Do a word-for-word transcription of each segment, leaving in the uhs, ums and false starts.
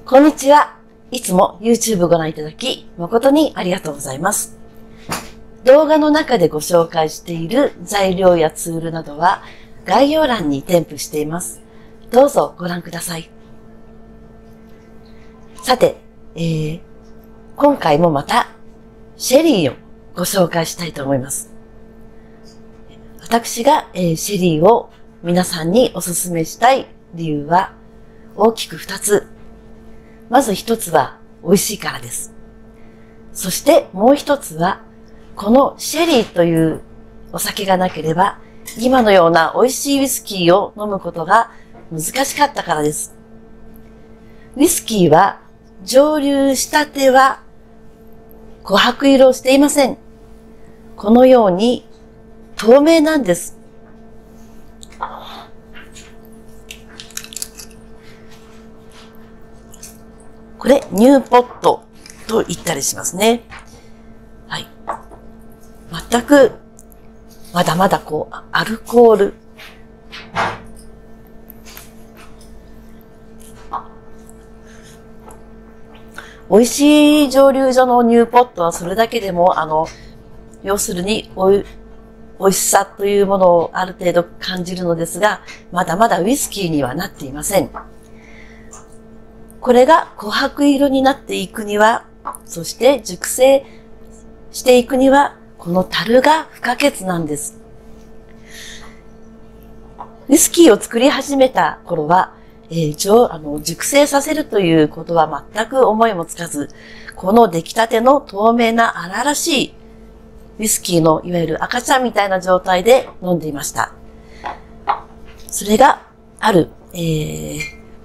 こんにちは。いつも YouTube ご覧いただき、誠にありがとうございます。動画の中でご紹介している材料やツールなどは概要欄に添付しています。どうぞご覧ください。さて、えー、今回もまたシェリーをご紹介したいと思います。私が、えー、シェリーを皆さんにお勧めしたい理由は大きくふたつ。まず一つは美味しいからです。そしてもう一つはこのシェリーというお酒がなければ今のような美味しいウイスキーを飲むことが難しかったからです。ウイスキーは蒸留したては琥珀色をしていません。このように透明なんです。これ、ニューポットと言ったりしますね。はい。全く、まだまだこう、アルコール。美味しい蒸留所のニューポットはそれだけでも、あの、要するにおい、美味しさというものをある程度感じるのですが、まだまだウイスキーにはなっていません。これが琥珀色になっていくには、そして熟成していくには、この樽が不可欠なんです。ウイスキーを作り始めた頃は、えー、あの熟成させるということは全く思いもつかず、この出来たての透明な荒々しいウイスキーのいわゆる赤ちゃんみたいな状態で飲んでいました。それがある、えー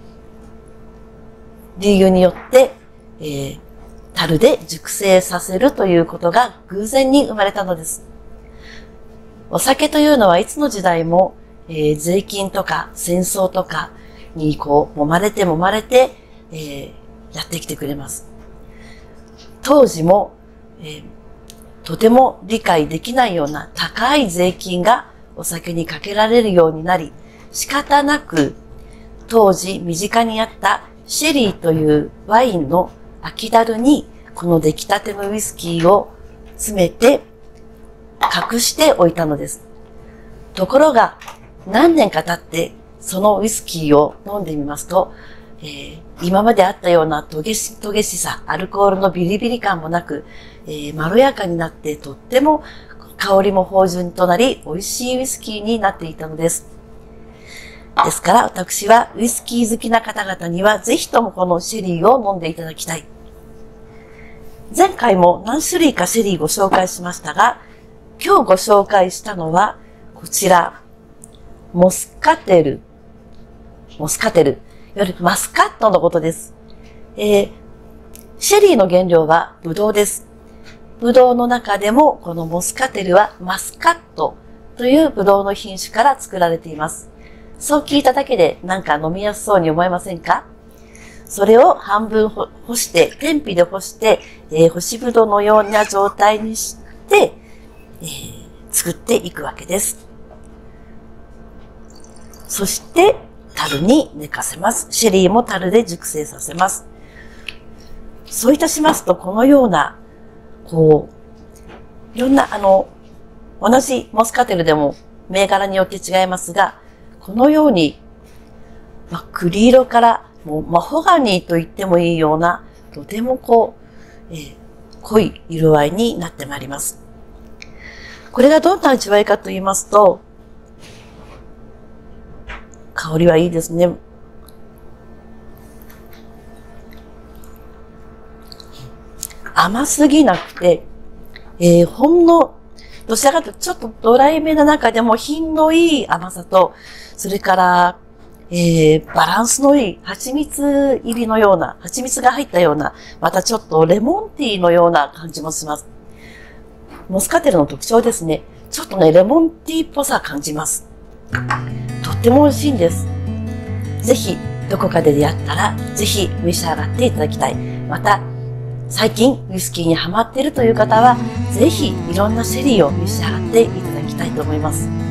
理由によって、えー、樽で熟成させるということが偶然に生まれたのです。お酒というのはいつの時代も、えー、税金とか戦争とかにこう揉まれて揉まれて、えー、やってきてくれます。当時も、えー、とても理解できないような高い税金がお酒にかけられるようになり、仕方なく当時身近にあったシェリーというワインの空き樽にこの出来たてのウイスキーを詰めて隠しておいたのです。ところが何年か経ってそのウイスキーを飲んでみますと、えー、今まであったようなトゲし、トゲしさ、アルコールのビリビリ感もなく、えー、まろやかになってとっても香りも芳醇となり美味しいウイスキーになっていたのです。ですから私はウイスキー好きな方々にはぜひともこのシェリーを飲んでいただきたい。前回も何種類かシェリーご紹介しましたが、今日ご紹介したのはこちら、モスカテル。モスカテル。いわゆるマスカットのことです。えー、シェリーの原料はブドウです。ブドウの中でもこのモスカテルはマスカットというブドウの品種から作られています。そう聞いただけでなんか飲みやすそうに思えませんか？それを半分干して、天日で干して、えー、干しぶどうのような状態にして、えー、作っていくわけです。そして、樽に寝かせます。シェリーも樽で熟成させます。そういたしますと、このような、こう、いろんな、あの、同じモスカテルでも銘柄によって違いますが、このように、まあ、栗色からもうマホガニーと言ってもいいような、とてもこう、えー、濃い色合いになってまいります。これがどんな味わいかと言いますと、香りはいいですね。甘すぎなくて、えー、ほんの、どちらかというとちょっとドライめな中でも品のいい甘さと、それから、えー、バランスのいい蜂蜜入りのような、蜂蜜が入ったような、またちょっとレモンティーのような感じもします。モスカテルの特徴ですね。ちょっとね、レモンティーっぽさ感じます。とっても美味しいんです。ぜひ、どこかで出会ったら、ぜひ召し上がっていただきたい。また、最近ウイスキーにハマっているという方は、ぜひいろんなシェリーを召し上がっていただきたいと思います。